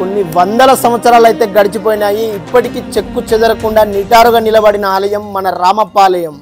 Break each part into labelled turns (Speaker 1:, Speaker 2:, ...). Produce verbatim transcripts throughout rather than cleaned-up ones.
Speaker 1: కొన్ని వందల సంవత్సరాలు అయితే గడిచిపోయినాయి. ఇప్పటికీ చెక్కు చెదరకుండా నిటారుగా నిలబడిన ఆలయం మన రామప్పాలయం.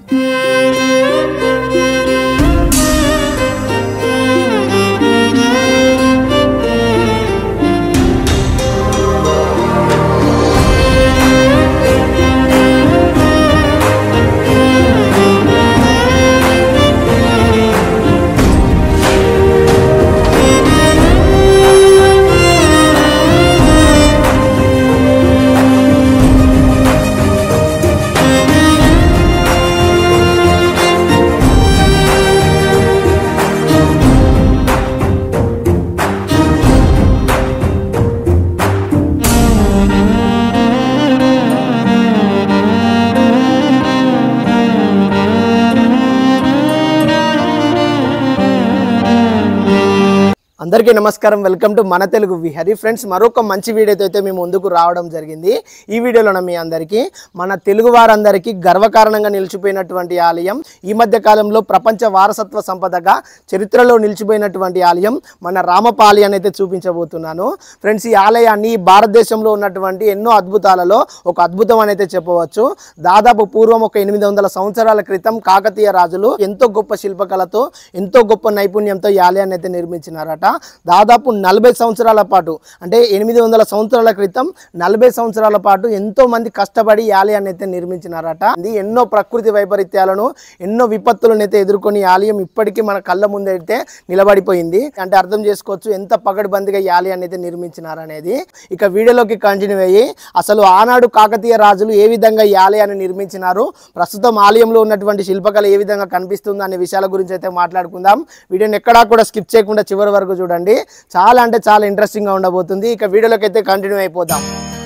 Speaker 1: అందరికీ నమస్కారం. వెల్కమ్ టు మన తెలుగు విహరి. ఫ్రెండ్స్, మరొక మంచి వీడియోతో అయితే మేము ముందుకు రావడం జరిగింది. ఈ వీడియోలో మీ అందరికీ మన తెలుగు వారందరికీ గర్వకారణంగా నిలిచిపోయినటువంటి ఆలయం, ఈ మధ్య కాలంలో ప్రపంచ వారసత్వ సంపదగా చరిత్రలో నిలిచిపోయినటువంటి ఆలయం మన రామపాలయాన్ని అయితే చూపించబోతున్నాను. ఫ్రెండ్స్, ఈ ఆలయాన్ని భారతదేశంలో ఉన్నటువంటి ఎన్నో అద్భుతాలలో ఒక అద్భుతం అని అయితే చెప్పవచ్చు. దాదాపు పూర్వం ఒక ఎనిమిది వందల సంవత్సరాల క్రితం కాకతీయ రాజులు ఎంతో గొప్ప శిల్పకళతో ఎంతో గొప్ప నైపుణ్యంతో ఈ ఆలయాన్ని అయితే నిర్మించినారట. దాదాపు నలభై సంవత్సరాల పాటు, అంటే ఎనిమిది వందల సంవత్సరాల క్రితం నలభై సంవత్సరాల పాటు ఎంతో మంది కష్టపడి ఈ ఆలయాన్ని అయితే నిర్మించినారట. ఇది ఎన్నో ప్రకృతి వైపరీత్యాలను ఎన్నో విపత్తులను అయితే ఎదుర్కొని ఈ ఆలయం ఇప్పటికీ మన కళ్ళ ముందు అయితే నిలబడిపోయింది. అంటే అర్థం చేసుకోవచ్చు ఎంత పగడ్బందీగా ఈ ఆలయాన్ని అయితే నిర్మించినారనేది. ఇక వీడియోలోకి కంటిన్యూ అయ్యి అసలు ఆనాడు కాకతీయ రాజులు ఏ విధంగా ఈ ఆలయాన్ని నిర్మించినారు, ప్రస్తుతం ఆలయంలో ఉన్నటువంటి శిల్పకళ ఏ విధంగా కనిపిస్తుంది అనే విషయాల గురించి అయితే మాట్లాడుకుందాం. వీడియోని ఎక్కడా కూడా స్కిప్ చేయకుండా చివరి వరకు చూడండి. చాలా అంటే చాలా ఇంట్రెస్టింగ్ గా ఉండబోతుంది. ఇక వీడియోలోకి అయితే కంటిన్యూ అయిపోదాం.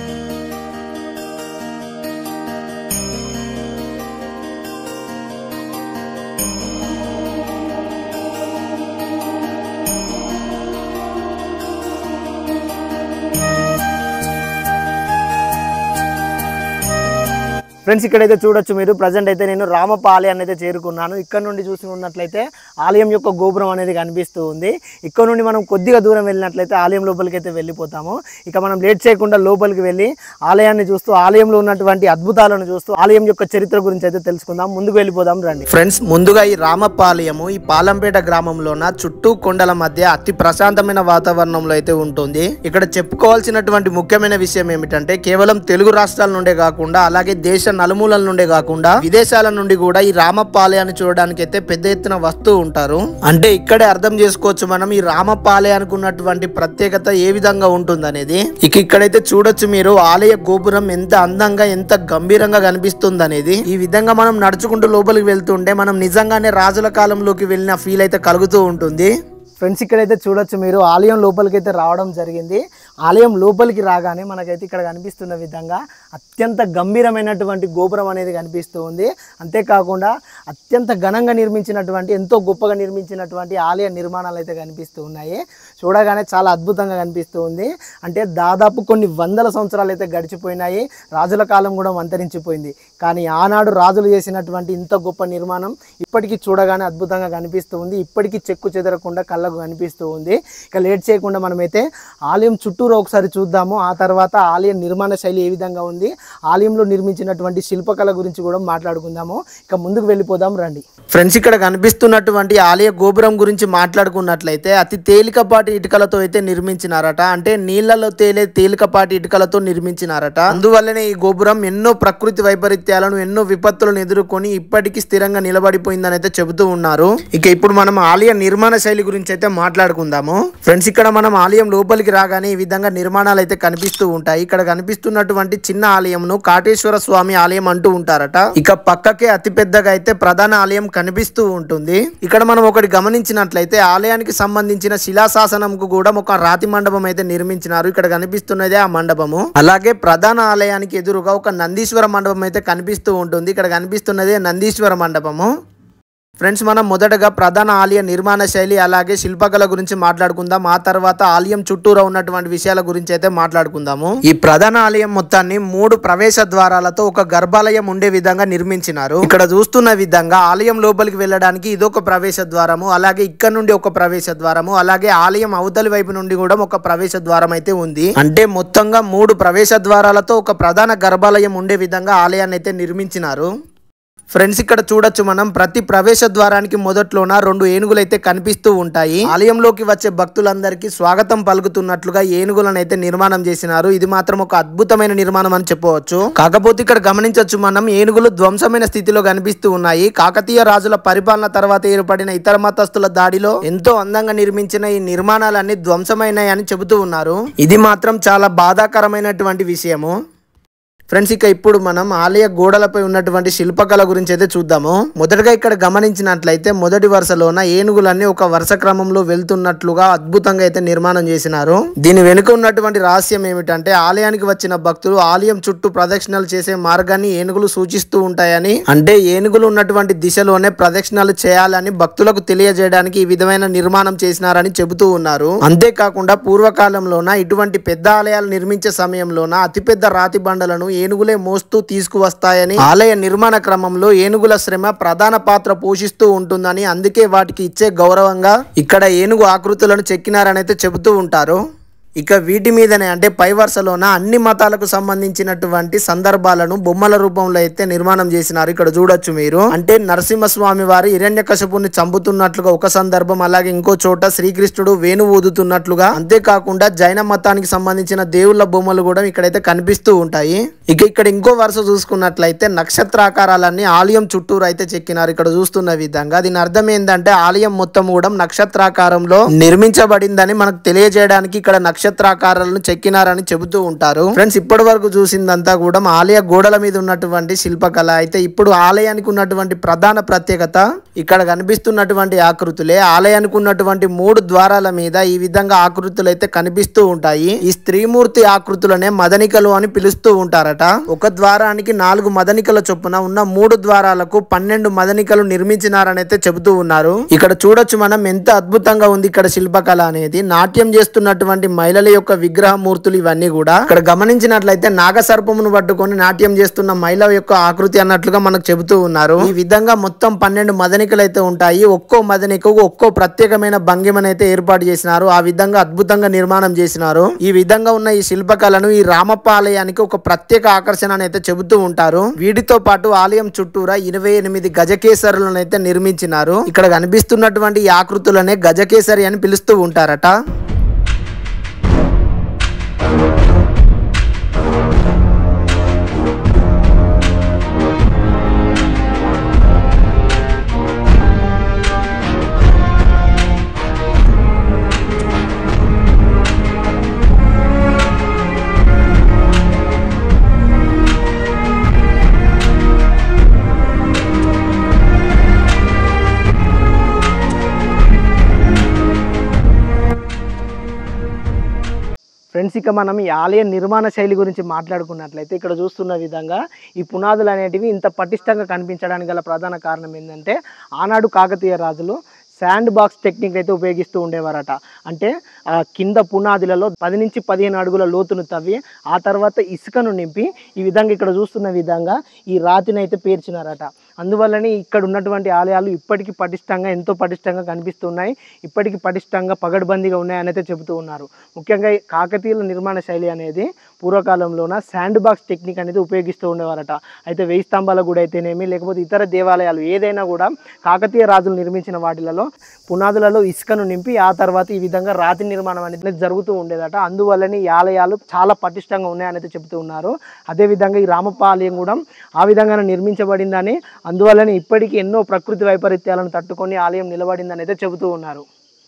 Speaker 1: ఫ్రెండ్స్, ఇక్కడైతే చూడొచ్చు మీరు, ప్రజెంట్ అయితే నేను రామపాలయాన్ని అయితే చేరుకున్నాను. ఇక్కడ నుండి చూసి ఉన్నట్లయితే ఆలయం యొక్క గోపురం అనేది కనిపిస్తూ ఉంది. ఇక్కడ నుండి మనం కొద్దిగా దూరం వెళ్ళినట్లయితే ఆలయం లోపలికి అయితే వెళ్ళిపోతాము. ఇక మనం లేట్ చేయకుండా లోపలికి వెళ్ళి ఆలయాన్ని చూస్తూ ఆలయంలో ఉన్నటువంటి అద్భుతాలను చూస్తూ ఆలయం యొక్క చరిత్ర గురించి అయితే తెలుసుకుందాం. ముందుకు వెళ్ళిపోదాం రండి. ఫ్రెండ్స్, ముందుగా ఈ రామపాలయము ఈ పాలంపేట గ్రామంలోన చుట్టూ కొండల మధ్య అతి ప్రశాంతమైన వాతావరణంలో అయితే ఉంటుంది. ఇక్కడ చెప్పుకోవాల్సినటువంటి ముఖ్యమైన విషయం ఏమిటంటే కేవలం తెలుగు రాష్ట్రాల నుండే కాకుండా అలాగే దేశ నలుమూలల నుండే కాకుండా విదేశాల నుండి కూడా ఈ రామపాలయాన్ని చూడడానికి అయితే పెద్ద ఎత్తున వస్తూ ఉంటారు. అంటే ఇక్కడే అర్థం చేసుకోవచ్చు మనం ఈ రామపాలయానికి ఉన్నటువంటి ప్రత్యేకత ఏ విధంగా ఉంటుంది అనేది. ఇక ఇక్కడైతే చూడొచ్చు మీరు ఆలయ గోపురం ఎంత అందంగా ఎంత గంభీరంగా కనిపిస్తుంది అనేది. ఈ విధంగా మనం నడుచుకుంటూ లోపలికి వెళ్తుంటే మనం నిజంగానే రాజుల కాలంలోకి వెళ్ళిన ఫీల్ అయితే కలుగుతూ ఉంటుంది. ఫ్రెండ్స్, ఇక్కడైతే చూడొచ్చు మీరు ఆలయం లోపలికి అయితే రావడం జరిగింది. ఆలయం లోపలికి రాగానే మనకైతే ఇక్కడ కనిపిస్తున్న విధంగా అత్యంత గంభీరమైనటువంటి గోపురం అనేది కనిపిస్తూ ఉంది. అంతేకాకుండా అత్యంత ఘనంగా నిర్మించినటువంటి ఎంతో గొప్పగా నిర్మించినటువంటి ఆలయ నిర్మాణాలు అయితే కనిపిస్తూ ఉన్నాయి. చూడగానే చాలా అద్భుతంగా కనిపిస్తూ ఉంది. అంటే దాదాపు కొన్ని వందల సంవత్సరాలు అయితే గడిచిపోయినాయి. రాజుల కాలం కూడా అంతరించిపోయింది. కానీ ఆనాడు రాజులు చేసినటువంటి ఇంత గొప్ప నిర్మాణం ఇప్పటికీ చూడగానే అద్భుతంగా కనిపిస్తూ ఉంది. ఇప్పటికీ చెక్కు చెదరకుండా కళ్ళకు కనిపిస్తూ ఉంది. ఇక లేట్ చేయకుండా మనమైతే ఆలయం చుట్టూరు ఒకసారి చూద్దాము. ఆ తర్వాత ఆలయ నిర్మాణ శైలి ఏ విధంగా ఉంది, ఆలయంలో నిర్మించినటువంటి శిల్పకళ గురించి కూడా మాట్లాడుకుందాము. ఇక ముందుకు వెళ్ళిపోదాం రండి. ఫ్రెండ్స్, ఇక్కడ కనిపిస్తున్నటువంటి ఆలయ గోపురం గురించి మాట్లాడుకున్నట్లయితే అతి తేలికపాటి ఇటుకలతో అయితే నిర్మించినారట. అంటే నీళ్లలో తేలే తేలికపాటి ఇటుకలతో నిర్మించినారట. అందువల్లనే ఈ గోపురం ఎన్నో ప్రకృతి వైపరీత్యాలను ఎన్నో విపత్తులను ఎదుర్కొని ఇప్పటికీ స్థిరంగా నిలబడిపోయిందని అయితే చెబుతూ ఉన్నారు. ఇక ఇప్పుడు మనం ఆలయ నిర్మాణ శైలి గురించి అయితే మాట్లాడుకుందాము. ఫ్రెండ్స్, ఇక్కడ మనం ఆలయం లోపలికి రాగానే ఈ విధంగా నిర్మాణాలు అయితే కనిపిస్తూ ఉంటాయి. ఇక్కడ కనిపిస్తున్నటువంటి చిన్న ఆలయంను కాటేశ్వర స్వామి ఆలయం అంటూ ఉంటారట. ఇక పక్కకే అతి పెద్దగా అయితే ప్రధాన ఆలయం కనిపిస్తూ ఉంటుంది. ఇక్కడ మనం ఒకటి గమనించినట్లయితే ఆలయానికి సంబంధించిన శిలాశాసనంకు కూడా ఒక రాతి మండపం అయితే నిర్మించినారు. ఇక్కడ కనిపిస్తున్నదే ఆ మండపము. అలాగే ప్రధాన ఆలయానికి ఎదురుగా ఒక నందీశ్వర మండపం అయితే కనిపిస్తూ ఉంటుంది. ఇక్కడ కనిపిస్తున్నదే నందీశ్వర మండపము. ఫ్రెండ్స్, మనం మొదటగా ప్రధాన ఆలయ నిర్మాణ శైలి అలాగే శిల్పకళ గురించి మాట్లాడుకుందాం. ఆ తర్వాత ఆలయం చుట్టూరా ఉన్నటువంటి విషయాల గురించి అయితే మాట్లాడుకుందాము. ఈ ప్రధాన ఆలయం మొత్తాన్ని మూడు ప్రవేశ ద్వారాలతో ఒక గర్భాలయం ఉండే విధంగా నిర్మించినారు. ఇక్కడ చూస్తున్న విధంగా ఆలయం లోపలికి వెళ్ళడానికి ఇదొక ప్రవేశ ద్వారము, అలాగే ఇక్కడ నుండి ఒక ప్రవేశ ద్వారము, అలాగే ఆలయం అవతలి వైపు నుండి కూడా ఒక ప్రవేశ ద్వారం అయితే ఉంది. అంటే మొత్తంగా మూడు ప్రవేశ ద్వారాలతో ఒక ప్రధాన గర్భాలయం ఉండే విధంగా ఆలయాన్ని అయితే నిర్మించినారు. ఫ్రెండ్స్, ఇక్కడ చూడొచ్చు మనం ప్రతి ప్రవేశ ద్వారానికి మొదట్లోన రెండు ఏనుగులు అయితే కనిపిస్తూ ఉంటాయి. ఆలయంలోకి వచ్చే భక్తులందరికీ స్వాగతం పలుకుతున్నట్లుగా ఏనుగులను అయితే నిర్మాణం చేసినారు. ఇది మాత్రం ఒక అద్భుతమైన నిర్మాణం అని చెప్పవచ్చు. కాకపోతే ఇక్కడ గమనించవచ్చు మనం, ఏనుగులు ధ్వంసమైన స్థితిలో కనిపిస్తూ ఉన్నాయి. కాకతీయ రాజుల పరిపాలన తర్వాత ఏర్పడిన ఇతర మతస్థుల దాడిలో ఎంతో అందంగా నిర్మించిన ఈ నిర్మాణాలన్నీ ధ్వంసమైనాయని చెబుతూ ఉన్నారు. ఇది మాత్రం చాలా బాధాకరమైనటువంటి విషయము. ఫ్రెండ్స్, ఇక ఇప్పుడు మనం ఆలయ గోడలపై ఉన్నటువంటి శిల్పకళ గురించి అయితే చూద్దాము. మొదటగా ఇక్కడ గమనించినట్లయితే మొదటి వరుసలోన ఏనుగులన్నీ ఒక వరుస క్రమంలో వెళ్తున్నట్లుగా అద్భుతంగా అయితే నిర్మాణం చేసినారు. దీని వెనుక ఉన్నటువంటి రహస్యం ఏమిటంటే, ఆలయానికి వచ్చిన భక్తులు ఆలయం చుట్టూ ప్రదక్షిణలు చేసే మార్గాన్ని ఏనుగులు సూచిస్తూ ఉంటాయని, అంటే ఏనుగులు ఉన్నటువంటి దిశలోనే ప్రదక్షిణలు చేయాలని భక్తులకు తెలియజేయడానికి ఈ విధమైన నిర్మాణం చేసినారని చెబుతూ ఉన్నారు. అంతేకాకుండా పూర్వకాలంలోన ఇటువంటి పెద్ద ఆలయాలు నిర్మించే సమయంలోన అతిపెద్ద రాతి బండలను ఏనుగులే మోస్తూ తీసుకువస్తాయని, ఆలయ నిర్మాణ క్రమంలో ఏనుగుల శ్రమ ప్రధాన పాత్ర పోషిస్తూ ఉంటుందని, అందుకే వాటికి ఇచ్చే గౌరవంగా ఇక్కడ ఏనుగు ఆకృతులను చెక్కినారని అయితే చెబుతూ ఉంటారు. ఇక వీటి మీదనే అంటే పై వరుసలోన అన్ని మతాలకు సంబంధించినటువంటి సందర్భాలను బొమ్మల రూపంలో అయితే నిర్మాణం చేసినారు. ఇక్కడ చూడొచ్చు మీరు, అంటే నరసింహస్వామి వారు హిరణ్యకశపుని చంపుతున్నట్లుగా ఒక సందర్భం, అలాగే ఇంకో చోట శ్రీకృష్ణుడు వేణు ఊదుతున్నట్లుగా, అంతేకాకుండా జైన మతానికి సంబంధించిన దేవుళ్ళ బొమ్మలు కూడా ఇక్కడైతే కనిపిస్తూ ఉంటాయి. ఇక ఇక్కడ ఇంకో వరుస చూసుకున్నట్లయితే నక్షత్రాకారాలన్నీ ఆలయం చుట్టూరు అయితే చెక్కినారు. ఇక్కడ చూస్తున్న విధంగా దీని అర్థం ఏంటంటే ఆలయం మొత్తం కూడా నక్షత్రాకారంలో నిర్మించబడిందని మనకు తెలియజేయడానికి ఇక్కడ నక్షత్రాకారాలను చెక్కినారని చెబుతూ ఉంటారు. ఫ్రెండ్స్, ఇప్పటి వరకు చూసిందంతా కూడా ఆలయ గోడల మీద ఉన్నటువంటి శిల్పకళ. అయితే ఇప్పుడు ఆలయానికి ఉన్నటువంటి ప్రధాన ప్రత్యేకత ఇక్కడ కనిపిస్తున్నటువంటి ఆకృతులే. ఆలయానికి ఉన్నటువంటి మూడు ద్వారాల మీద ఈ విధంగా ఆకృతులు అయితే కనిపిస్తూ ఉంటాయి. ఈ స్త్రీమూర్తి ఆకృతులనే మదనికలు అని పిలుస్తూ ఉంటారట. ఒక ద్వారానికి నాలుగు మదనికల చొప్పున ఉన్న మూడు ద్వారాలకు పన్నెండు మదనికలు నిర్మించినారని అయితే చెబుతూ ఉన్నారు. ఇక్కడ చూడొచ్చు మనం ఎంత అద్భుతంగా ఉంది ఇక్కడ శిల్పకళ అనేది. నాట్యం చేస్తున్నటువంటి మహిళల యొక్క విగ్రహమూర్తులు ఇవన్నీ కూడా. ఇక్కడ గమనించినట్లయితే నాగసర్పమును పట్టుకొని నాట్యం చేస్తున్న మహిళ యొక్క ఆకృతి అన్నట్లుగా మనకు చెబుతూ ఉన్నారు. ఈ విధంగా మొత్తం పన్నెండు మదనికలు అయితే ఉంటాయి. ఒక్కో మదనికకు ఒక్కో ప్రత్యేకమైన భంగిమను అయితే ఏర్పాటు చేసినారు. ఆ విధంగా అద్భుతంగా నిర్మాణం చేసినారు. ఈ విధంగా ఉన్న ఈ శిల్పకళను ఈ రామప్ప ఆలయానికి ఒక ప్రత్యేక ఆకర్షణ అని అయితే చెబుతూ ఉంటారు. వీటితో పాటు ఆలయం చుట్టూరా ఇరవై ఎనిమిది గజకేసరులను అయితే నిర్మించినారు. ఇక్కడ కనిపిస్తున్నటువంటి ఈ ఆకృతులనే గజకేసరి అని పిలుస్తూ ఉంటారట. ఫ్రెండ్స్, ఇక మనం ఈ ఆలయ నిర్మాణ శైలి గురించి మాట్లాడుకున్నట్లయితే ఇక్కడ చూస్తున్న విధంగా ఈ పునాదులు అనేటివి ఇంత పటిష్టంగా కనిపించడానికి గల ప్రధాన కారణం ఏంటంటే, ఆనాడు కాకతీయ రాజులు శాండ్ బాక్స్ టెక్నిక్ అయితే ఉపయోగిస్తూ ఉండేవారట. అంటే ఆ కింద పునాదులలో పది నుంచి పదిహేను అడుగుల లోతును తవ్వి ఆ తర్వాత ఇసుకను నింపి ఈ విధంగా ఇక్కడ చూస్తున్న విధంగా ఈ రాతిని అయితే పేర్చినారట. అందువల్లనే ఇక్కడ ఉన్నటువంటి ఆలయాలు ఇప్పటికీ పటిష్టంగా ఎంతో పటిష్టంగా కనిపిస్తున్నాయి. ఇప్పటికీ పటిష్టంగా పగడ్బందీగా ఉన్నాయని అయితే చెబుతూ ఉన్నారు. ముఖ్యంగా కాకతీయుల నిర్మాణ శైలి అనేది పూర్వకాలంలోన శాండ్ బాక్స్ టెక్నిక్ అనేది ఉపయోగిస్తూ ఉండేవారట. అయితే వెయ్యి స్తంభాల గుడి అయితేనేమి లేకపోతే ఇతర దేవాలయాలు ఏదైనా కూడా కాకతీయ రాజులు నిర్మించిన వాటిలలో పునాదులలో ఇసుకను నింపి ఆ తర్వాత ఈ విధంగా రాతి నిర్మాణం అనేది జరుగుతూ ఉండేదట. అందువల్లనే ఈ ఆలయాలు చాలా పటిష్టంగా ఉన్నాయని అయితే చెబుతూ ఉన్నారు. అదేవిధంగా ఈ రామప్ప ఆలయం కూడా ఆ విధంగానే నిర్మించబడిందని, అందువల్లనే ఇప్పటికీ ఎన్నో ప్రకృతి వైపరీత్యాలను తట్టుకొని ఆలయం నిలబడిందని అయితే చెబుతూ ఉన్నారు.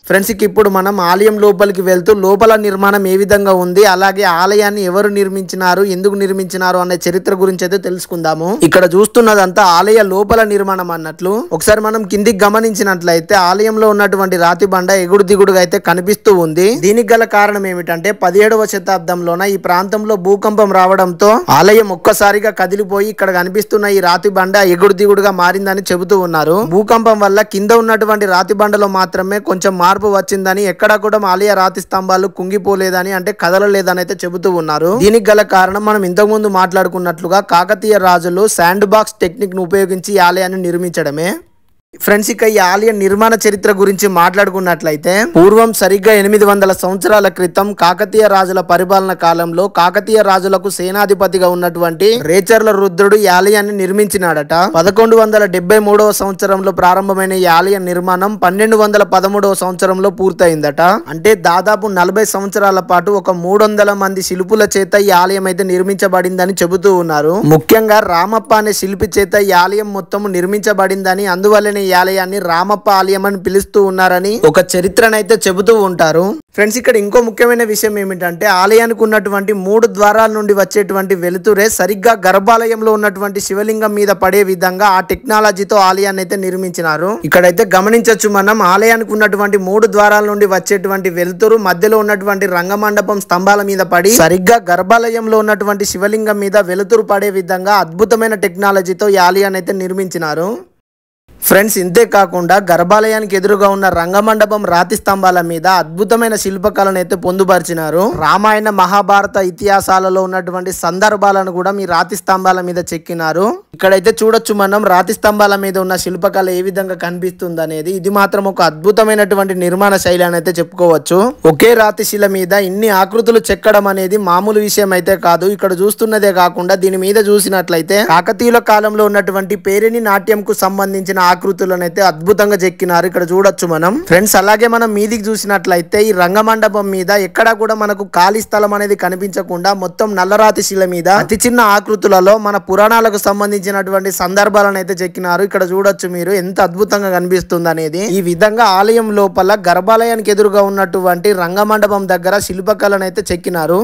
Speaker 1: ఫ్రెండ్స్ ఇప్పుడు మనం ఆలయం లోపలికి వెళ్తూ లోపల నిర్మాణం ఏ విధంగా ఉంది, అలాగే ఆలయాన్ని ఎవరు నిర్మించినారు, ఎందుకు నిర్మించినారు అనే చరిత్ర గురించి అయితే తెలుసుకుందాము. ఇక్కడ చూస్తున్నదంతా ఆలయ లోపల నిర్మాణం అన్నట్లు. ఒకసారి మనం కిందికి గమనించినట్లయితే ఆలయంలో ఉన్నటువంటి రాతి బండ ఎగుడు దిగుడుగా అయితే కనిపిస్తూ ఉంది. దీనికి గల కారణం ఏమిటంటే పదిహేడవ శతాబ్దంలోన ఈ ప్రాంతంలో భూకంపం రావడంతో ఆలయం ఒక్కసారిగా కదిలిపోయి ఇక్కడ కనిపిస్తున్న ఈ రాతి బండ ఎగుడు దిగుడుగా మారిందని చెబుతూ ఉన్నారు. భూకంపం వల్ల కింద ఉన్నటువంటి రాతి బండలో మాత్రమే కొంచెం మార్పు వచ్చిందని, ఎక్కడా కూడా ఆలయ రాతి స్తంభాలు కుంగిపోలేదని అంటే కదలలేదని అయితే చెబుతూ ఉన్నారు. దీనికి గల కారణం మనం ఇంతకు ముందు మాట్లాడుకున్నట్లుగా కాకతీయ రాజులు శాండ్ బాక్స్ టెక్నిక్ ను ఉపయోగించి ఈ ఆలయాన్ని నిర్మించడమే. ఫ్రెండ్స్ ఇక ఈ ఆలయ నిర్మాణ చరిత్ర గురించి మాట్లాడుకున్నట్లయితే పూర్వం సరిగ్గా ఎనిమిది వందల సంవత్సరాల క్రితం కాకతీయ రాజుల పరిపాలన కాలంలో కాకతీయ రాజులకు సేనాధిపతిగా ఉన్నటువంటి రేచర్ల రుద్రుడు ఈ ఆలయాన్ని నిర్మించినాడట. పదకొండు వందల డెబ్బై మూడవ సంవత్సరంలో ప్రారంభమైన ఈ ఆలయ నిర్మాణం పన్నెండు వందల పదమూడవ సంవత్సరంలో పూర్తయిందట. అంటే దాదాపు నలభై సంవత్సరాల పాటు ఒక మూడు వందల మంది శిల్పుల చేత ఈ ఆలయం అయితే నిర్మించబడిందని చెబుతూ ఉన్నారు. ముఖ్యంగా రామప్ప అనే శిల్పి చేత ఈ ఆలయం మొత్తం నిర్మించబడిందని, అందువల్లనే ఈ ఆలయాన్ని రామప్ప ఆలయం అని పిలుస్తూ ఉన్నారని ఒక చరిత్రనైతే చెబుతూ ఉంటారు. ఫ్రెండ్స్ ఇక్కడ ఇంకో ముఖ్యమైన విషయం ఏమిటంటే ఆలయానికి ఉన్నటువంటి మూడు ద్వారాల నుండి వచ్చేటువంటి వెలుతురే సరిగ్గా గర్భాలయంలో ఉన్నటువంటి శివలింగం మీద పడే విధంగా ఆ టెక్నాలజీతో ఆలయాన్ని అయితే నిర్మించినారు. ఇక్కడైతే గమనించవచ్చు మనం ఆలయానికి ఉన్నటువంటి మూడు ద్వారాల నుండి వచ్చేటువంటి వెలుతురు మధ్యలో ఉన్నటువంటి రంగమండపం స్తంభాల మీద పడి సరిగ్గా గర్భాలయంలో ఉన్నటువంటి శివలింగం మీద వెలుతురు పడే విధంగా అద్భుతమైన టెక్నాలజీతో ఈ ఆలయాన్ని అయితే నిర్మించినారు. ఫ్రెండ్స్ ఇంతే కాకుండా గర్భాలయానికి ఎదురుగా ఉన్న రంగమండపం రాతి స్తంభాల మీద అద్భుతమైన శిల్పకళను అయితే పొందుపరిచినారు. రామాయణ మహాభారత ఇతిహాసాలలో ఉన్నటువంటి సందర్భాలను కూడా మీ రాతి స్తంభాల మీద చెక్కినారు. ఇక్కడైతే చూడొచ్చు మనం రాతి స్తంభాల మీద ఉన్న శిల్పకళ ఏ విధంగా కనిపిస్తుంది అనేది. ఇది మాత్రం ఒక అద్భుతమైనటువంటి నిర్మాణ శైలి అని అయితే చెప్పుకోవచ్చు. ఒకే రాతి శిల మీద ఇన్ని ఆకృతులు చెక్కడం అనేది మామూలు విషయం అయితే కాదు. ఇక్కడ చూస్తున్నదే కాకుండా దీని మీద చూసినట్లయితే కాకతీయుల కాలంలో ఉన్నటువంటి పేరిణి నాట్యంకు సంబంధించిన ఆకృతులను అయితే అద్భుతంగా చెక్కినారు. ఇక్కడ చూడొచ్చు మనం. ఫ్రెండ్స్ అలాగే మనం మీదికి చూసినట్లయితే ఈ రంగమండపం మీద ఎక్కడా కూడా మనకు ఖాళీ స్థలం అనేది కనిపించకుండా మొత్తం నల్లరాతి శిల మీద అతి చిన్న ఆకృతులలో మన పురాణాలకు సంబంధించినటువంటి సందర్భాలను అయితే చెక్కినారు. ఇక్కడ చూడొచ్చు మీరు ఎంత అద్భుతంగా కనిపిస్తుంది అనేది. ఈ విధంగా ఆలయం లోపల గర్భాలయానికి ఎదురుగా ఉన్నటువంటి రంగమండపం దగ్గర శిల్పకళను అయితే చెక్కినారు.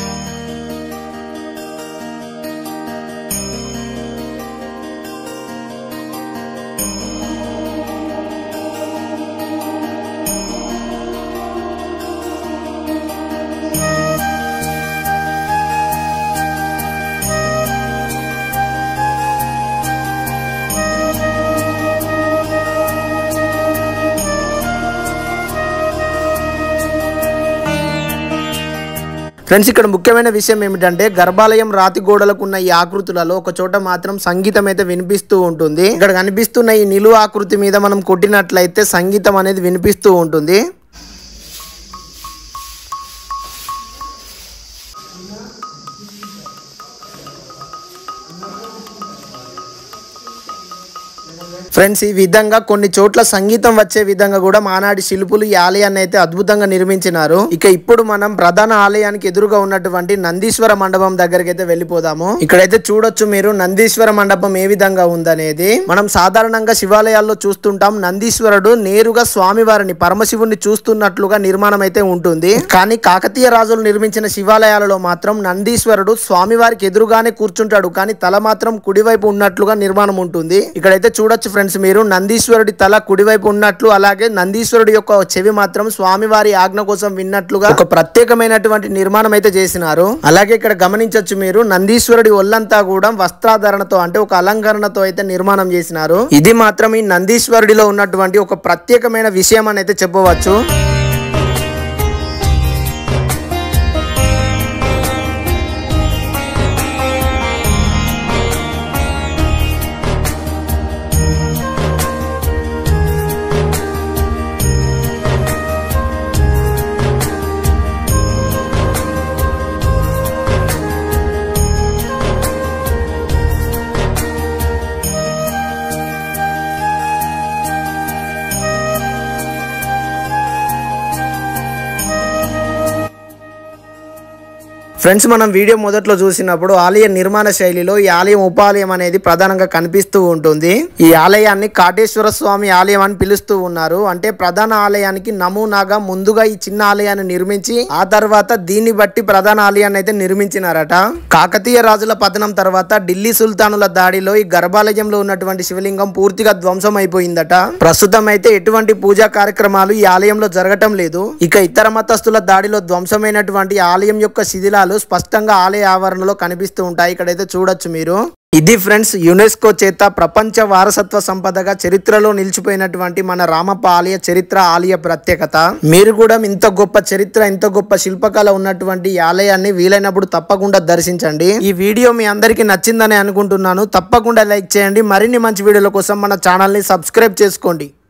Speaker 1: ఫ్రెండ్స్ ఇక్కడ ముఖ్యమైన విషయం ఏమిటంటే గర్భాలయం రాతి గోడలకు ఉన్న ఈ ఆకృతులలో ఒక చోట మాత్రం సంగీతం అయితే వినిపిస్తూ ఉంటుంది. ఇక్కడ కనిపిస్తున్న ఈ నిలువు ఆకృతి మీద మనం కొట్టినట్లయితే సంగీతం అనేది వినిపిస్తూ ఉంటుంది. ఫ్రెండ్స్ ఈ విధంగా కొన్ని చోట్ల సంగీతం వచ్చే విధంగా కూడా మానాడి శిల్పులు ఈ ఆలయాన్ని అయితే అద్భుతంగా నిర్మించినారు. ఇక ఇప్పుడు మనం ప్రధాన ఆలయానికి ఎదురుగా ఉన్నటువంటి నందీశ్వర మండపం దగ్గరికి అయితే వెళ్ళిపోదాము. ఇక్కడైతే చూడొచ్చు మీరు నందీశ్వర మండపం ఏ విధంగా ఉందనేది. మనం సాధారణంగా శివాలయాల్లో చూస్తుంటాం నందీశ్వరుడు నేరుగా స్వామివారిని పరమశివుని చూస్తున్నట్లుగా నిర్మాణం అయితే ఉంటుంది. కానీ కాకతీయ రాజులు నిర్మించిన శివాలయాలలో మాత్రం నందీశ్వరుడు స్వామివారికి ఎదురుగానే కూర్చుంటాడు, కానీ తల మాత్రం కుడివైపు ఉన్నట్లుగా నిర్మాణం ఉంటుంది. ఇక్కడైతే చూడొచ్చు ఫ్రెండ్స్ మీరు నందీశ్వరుడి తల కుడివైపు ఉన్నట్లు, అలాగే నందీశ్వరుడి యొక్క చెవి మాత్రం స్వామివారి ఆజ్ఞ కోసం విన్నట్లుగా ఒక ప్రత్యేకమైనటువంటి నిర్మాణం అయితే చేసినారు. అలాగే ఇక్కడ గమనించవచ్చు మీరు నందీశ్వరుడి ఒళ్ళంతా కూడా వస్త్రాధరణతో అంటే ఒక అలంకరణతో అయితే నిర్మాణం చేసినారు. ఇది మాత్రం ఈ నందీశ్వరుడిలో ఉన్నటువంటి ఒక ప్రత్యేకమైన విషయం అని అయితే చెప్పవచ్చు. ఫ్రెండ్స్, మనం వీడియో మొదట్లో చూసినప్పుడు ఆలయ నిర్మాణ శైలిలో ఈ ఆలయం ఉపాలయం అనేది ప్రధానంగా కనిపిస్తూ ఉంటుంది. ఈ ఆలయాన్ని కాటేశ్వర స్వామి ఆలయం అని పిలుస్తూ ఉన్నారు. అంటే ప్రధాన ఆలయానికి నమూనాగా ముందుగా ఈ చిన్న ఆలయాన్ని నిర్మించి ఆ తర్వాత దీన్ని బట్టి ప్రధాన ఆలయాన్ని అయితే నిర్మించినారట. కాకతీయ రాజుల పతనం తర్వాత ఢిల్లీ సుల్తానుల దాడిలో ఈ గర్భాలయంలో ఉన్నటువంటి శివలింగం పూర్తిగా ధ్వంసం అయిపోయిందట. ప్రస్తుతం అయితే ఎటువంటి పూజా కార్యక్రమాలు ఈ ఆలయంలో జరగటం లేదు. ఇక ఇతర మతస్థుల దాడిలో ధ్వంసమైనటువంటి ఆలయం యొక్క శిథిలాలు స్పష్టంగా ఆలయ ఆవరణలో కనిపిస్తూ ఉంటాయి. ఇక్కడైతే చూడొచ్చు మీరు. ఇది ఫ్రెండ్స్, యునెస్కో చేత ప్రపంచ వారసత్వ సంపదగా చరిత్రలో నిలిచిపోయినటువంటి మన రామప్ప ఆలయ చరిత్ర, ఆలయ ప్రత్యేకత. మీరు కూడా ఇంత గొప్ప చరిత్ర, ఇంత గొప్ప శిల్పకళ ఉన్నటువంటి ఈ ఆలయాన్ని వీలైనప్పుడు తప్పకుండా దర్శించండి. ఈ వీడియో మీ అందరికీ నచ్చిందని అనుకుంటున్నాను. తప్పకుండా లైక్ చేయండి. మరిన్ని మంచి వీడియోల కోసం మన ఛానల్ని సబ్స్క్రైబ్ చేసుకోండి.